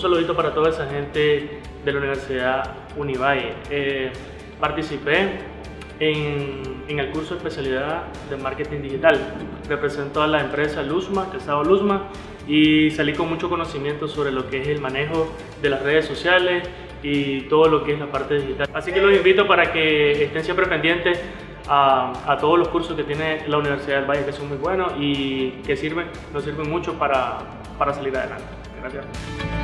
saludito para toda esa gente de la Universidad Univalle. Participé en el curso de especialidad de marketing digital. Represento a la empresa Luzma, Calzado Luzma, y salí con mucho conocimiento sobre lo que es el manejo de las redes sociales y todo lo que es la parte digital. Así que los invito para que estén siempre pendientes a todos los cursos que tiene la Universidad del Valle, que son muy buenos y que nos sirven mucho para salir adelante. Gracias.